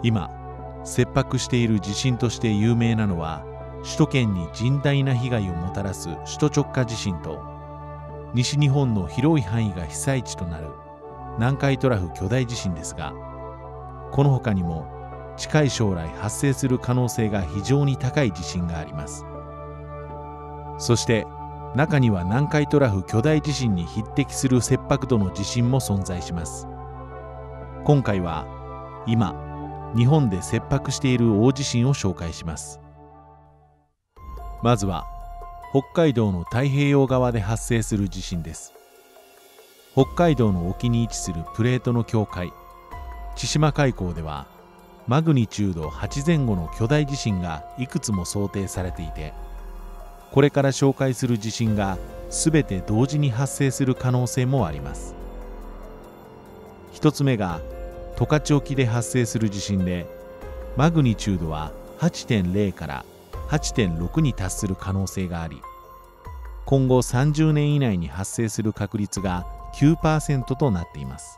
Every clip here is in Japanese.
今切迫している地震として有名なのは、首都圏に甚大な被害をもたらす首都直下地震と、西日本の広い範囲が被災地となる南海トラフ巨大地震ですが、この他にも近い将来発生する可能性が非常に高い地震があります。そして中には南海トラフ巨大地震に匹敵する切迫度の地震も存在します。今回は今日本で切迫している大地震を紹介します。まずは北海道の太平洋側で発生する地震です。北海道の沖に位置するプレートの境界、千島海溝ではマグニチュード8前後の巨大地震がいくつも想定されていて、これから紹介する地震がすべて同時に発生する可能性もあります。一つ目が十勝沖で発生する地震で、マグニチュードは 8.0 から 8.6 に達する可能性があり、今後30年以内に発生する確率が 9% となっています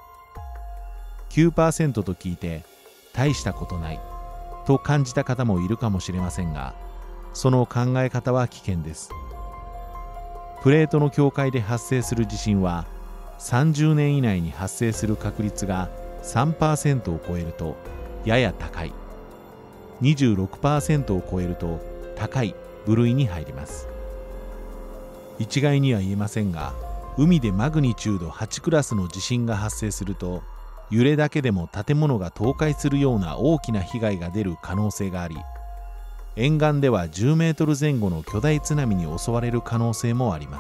。9% と聞いて大したことないと感じた方もいるかもしれませんが、その考え方は危険です。プレートの境界で発生する地震は30年以内に発生する確率が 3% を超えるとやや高い、26% を超えると高い部類に入ります。一概には言えませんが、海でマグニチュード8クラスの地震が発生すると、揺れだけでも建物が倒壊するような大きな被害が出る可能性があり、沿岸では10メートル前後の巨大津波に襲われる可能性もあります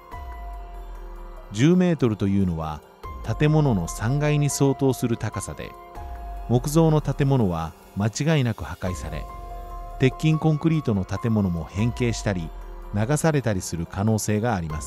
。10メートルというのは建物の3階に相当する高さで、木造の建物は間違いなく破壊され、鉄筋コンクリートの建物も変形したり流されたりする可能性があります。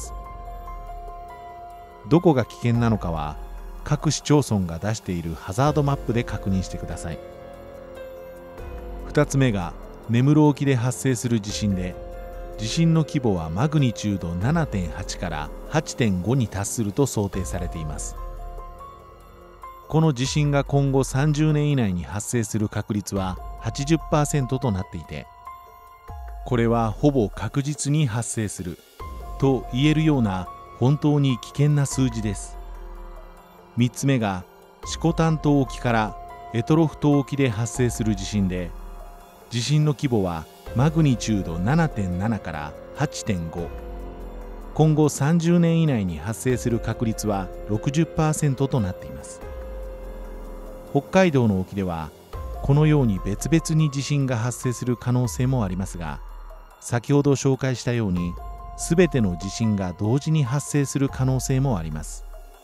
どこが危険なのかは各市町村が出しているハザードマップで確認してください。2つ目が根室沖で発生する地震で、地震の規模はマグニチュード 7.8 から 8.5 に達すると想定されています。この地震が今後30年以内に発生する確率は 80% となっていて、これはほぼ確実に発生すると言えるような本当に危険な数字です。3つ目が色丹島沖から択捉島沖で発生する地震で、地震の規模はマグニチュード 7.7 から 8.5、 今後30年以内に発生する確率は 60% となっています。北海道の沖ではこのように別々に地震が発生する可能性もありますが、先ほど紹介したように全ての地震が同時に発生する可能性もあります。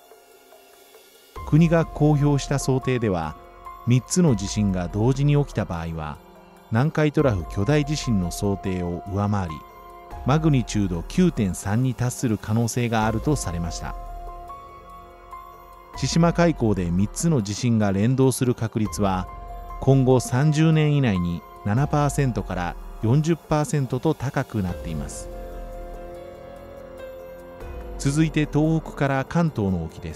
国が公表した想定では、3つの地震が同時に起きた場合は南海トラフ巨大地震の想定を上回り、マグニチュード 9.3 に達する可能性があるとされました。千島海溝で3つの地震が連動する確率は今後30年以内に 7% から 40% と高くなっています。続いて東北から関東の沖です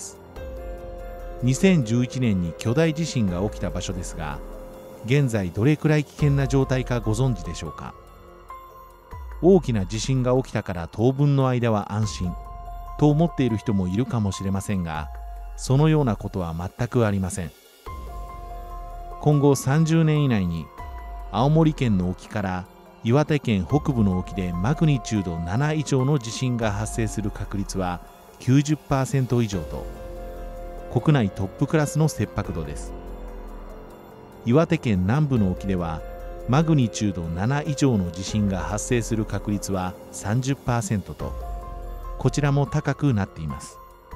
。2011年に巨大地震が起きた場所ですが、現在どれくらい危険な状態かご存知でしょうか。大きな地震が起きたから当分の間は安心と思っている人もいるかもしれませんが、そのようなことは全くありません。今後30年以内に青森県の沖から岩手県北部の沖でマグニチュード7以上の地震が発生する確率は 90% 以上と、国内トップクラスの切迫度です。岩手県南部の沖ではマグニチュード7以上の地震が発生する確率は 30% と、こちらも高くなっています。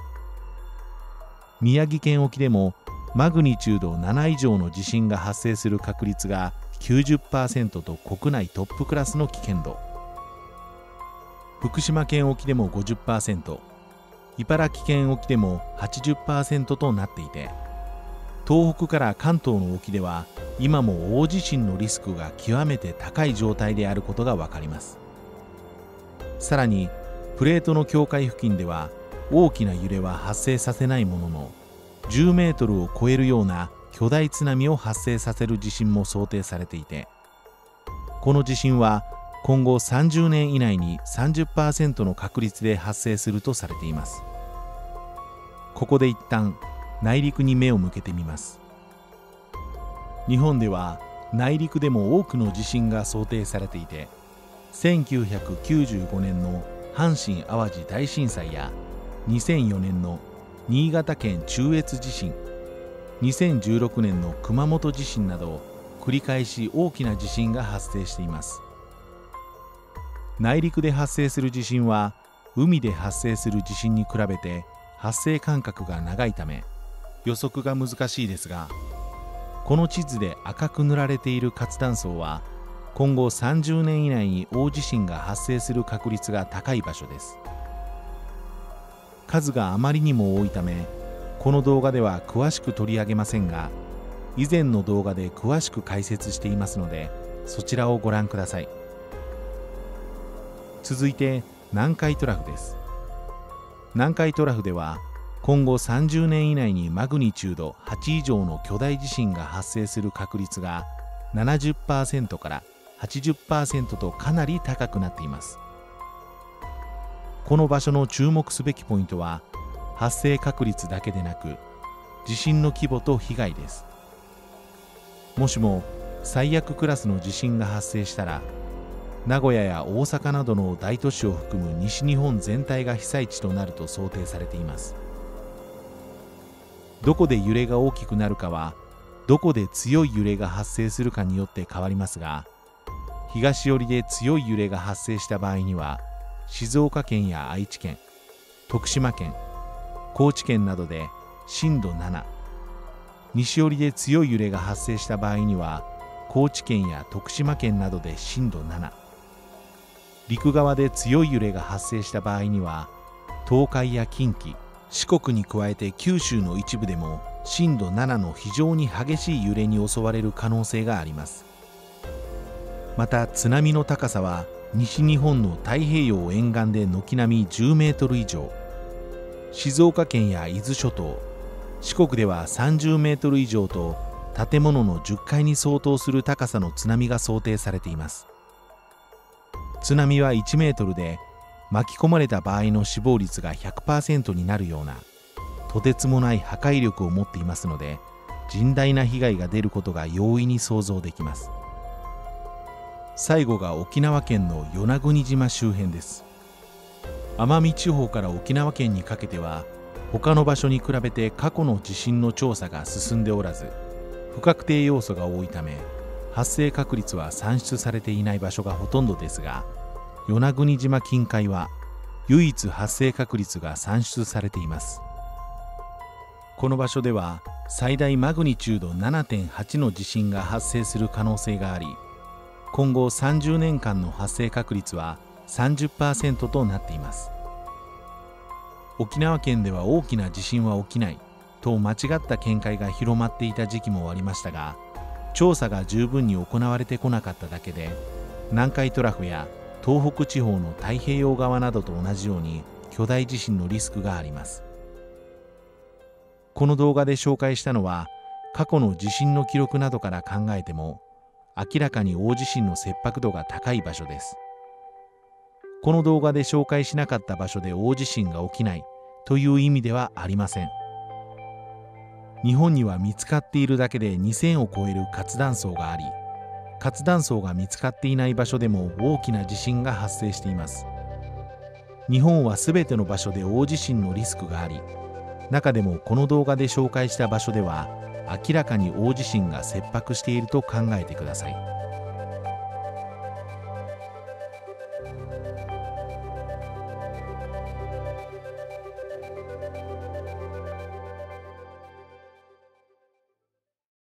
宮城県沖でもマグニチュード7以上の地震が発生する確率が 90% と国内トップクラスの危険度。福島県沖でも 50%、茨城県沖でも 80% となっていて、東北から関東の沖では今も大地震のリスクが極めて高い状態であることがわかります。さらにプレートの境界付近では大きな揺れは発生させないものの、10メートルを超えるような巨大津波を発生させる地震も想定されていて、この地震は今後30年以内に 30% の確率で発生するとされています。ここで一旦内陸に目を向けてみます。日本では内陸でも多くの地震が想定されていて、1995年の阪神・淡路大震災や2004年の新潟県中越地震、2016年の熊本地震など繰り返し大きな地震が発生しています。内陸で発生する地震は海で発生する地震に比べて発生間隔が長いため予測が難しいですが、この地図で赤く塗られている活断層は今後30年以内に大地震が発生する確率が高い場所です。数があまりにも多いためこの動画では詳しく取り上げませんが、以前の動画で詳しく解説していますのでそちらをご覧ください。続いて南海トラフです。南海トラフでは今後30年以内にマグニチュード8以上の巨大地震が発生する確率が 70% から 80% とかなり高くなっています。この場所の注目すべきポイントは発生確率だけでなく地震の規模と被害です。もしも最悪クラスの地震が発生したら名古屋や大阪などの大都市を含む西日本全体が被災地となると想定されています。どこで揺れが大きくなるかはどこで強い揺れが発生するかによって変わりますが、東寄りで強い揺れが発生した場合には静岡県や愛知県、徳島県、高知県などで震度7、西寄りで強い揺れが発生した場合には高知県や徳島県などで震度7、陸側で強い揺れが発生した場合には東海や近畿、四国に加えて九州の一部でも震度7の非常に激しい揺れに襲われる可能性があります。また津波の高さは西日本の太平洋沿岸で軒並み10メートル以上、静岡県や伊豆諸島、四国では30メートル以上と建物の10階に相当する高さの津波が想定されています。津波は1メートルで巻き込まれた場合の死亡率が 100% になるようなとてつもない破壊力を持っていますので、甚大な被害が出ることが容易に想像できます。最後が沖縄県の与那国島周辺です。奄美地方から沖縄県にかけては他の場所に比べて過去の地震の調査が進んでおらず、不確定要素が多いため発生確率は算出されていない場所がほとんどですが、与那国島近海は唯一発生確率が算出されています。この場所では最大マグニチュード 7.8 の地震が発生する可能性があり、今後30年間の発生確率は 30% となっています。沖縄県では大きな地震は起きないと間違った見解が広まっていた時期もありましたが、調査が十分に行われてこなかっただけで、南海トラフや東北地方の太平洋側などと同じように巨大地震のリスクがあります。この動画で紹介したのは過去の地震の記録などから考えても明らかに大地震の切迫度が高い場所です。この動画で紹介しなかった場所で大地震が起きないという意味ではありません。日本には見つかっているだけで2000を超える活断層があり、活断層が見つかっていない場所でも大きな地震が発生しています。日本はすべての場所で大地震のリスクがあり、中でもこの動画で紹介した場所では明らかに大地震が切迫していると考えてください。